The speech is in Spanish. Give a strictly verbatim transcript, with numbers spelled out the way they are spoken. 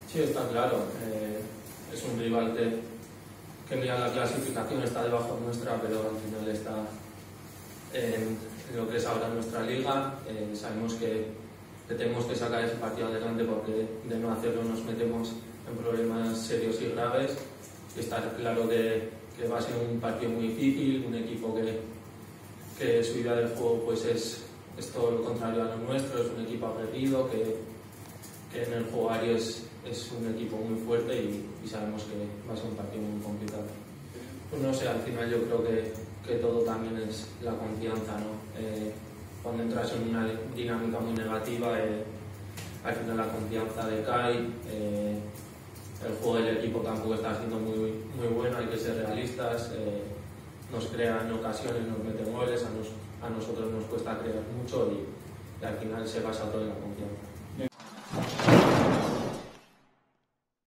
Sí, está claro. Eh, es un rival que, que mira la clasificación, está debajo nuestra, pero al final está en, en lo que es ahora nuestra liga. Eh, sabemos que, que tenemos que sacar ese partido adelante porque de no hacerlo nos metemos en problemas serios y graves. Y está claro que, que va a ser un partido muy difícil, un equipo que, que su idea del juego pues es, es todo lo contrario a lo nuestro, es un equipo aguerrido que, que en el juego aéreo es, es un equipo muy fuerte y, y sabemos que va a ser un partido muy complicado. Pues no sé, al final yo creo que, que todo también es la confianza, ¿no? Eh, cuando entras en una dinámica muy negativa, eh, al final la confianza decae, eh, el juego del equipo tampoco está siendo muy, muy bueno, hay que ser realistas, eh, nos crean ocasiones, nos meten goles, a, nos, a nosotros nos cuesta creer mucho y, y al final se basa todo en la confianza.